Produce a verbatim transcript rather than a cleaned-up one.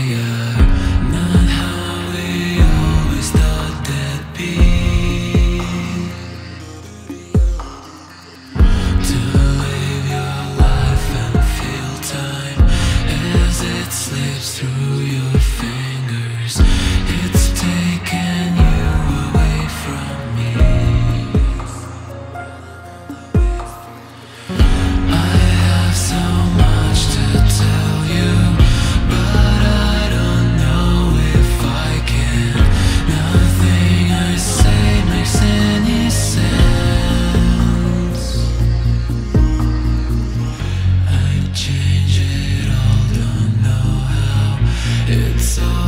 not how we always thought that'd be. To live your life and feel time as it slips through your fingers. It's taken you away from me. I have so much to tell you, but I don't know if I can. Nothing I say makes any sense. I change it all, don't know how. It's all